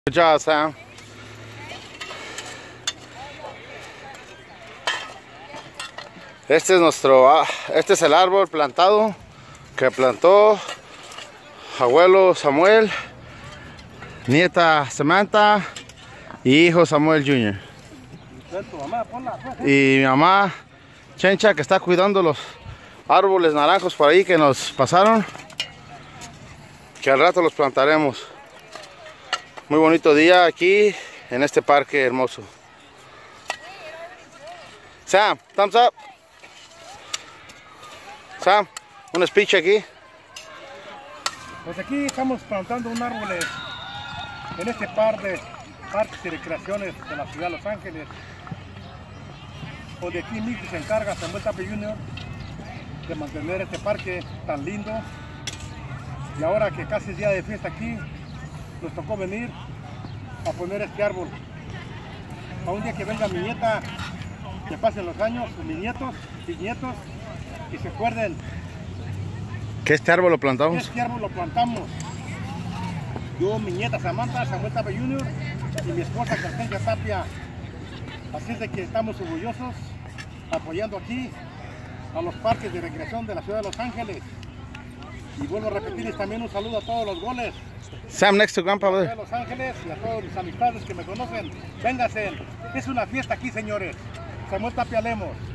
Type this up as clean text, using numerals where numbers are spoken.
Good job, Sam. Este es el árbol plantado que plantó abuelo Samuel, nieta Samantha y hijo Samuel Jr. Y mi mamá Chencha, que está cuidando los árboles naranjos por ahí que nos pasaron, que al rato los plantaremos. Muy bonito día aquí en este parque hermoso. Sam, thumbs up. Sam, un speech aquí. Pues aquí estamos plantando un árbol en este parques y recreaciones de la ciudad de Los Ángeles. Pues de aquí mismo se encarga Samuel Tapia Jr. de mantener este parque tan lindo. Y ahora que casi es día de fiesta aquí, nos tocó venir a poner este árbol. A un día que venga mi nieta, que pasen los años, mis nietos, bisnietos, y se acuerden ¿Que este árbol lo plantamos? este árbol lo plantamos. Yo, mi nieta Samantha, Samuel Tapia Jr. y mi esposa Castella Tapia. Así es de que estamos orgullosos apoyando aquí a los parques de recreación de la ciudad de Los Ángeles. Y vuelvo a repetirles también un saludo a todos los goles Sam, next to Grandpa. de Los Ángeles y a todos mis amistades que me conocen. Vénganse, es una fiesta aquí, señores. Samuel Tapia Lemos.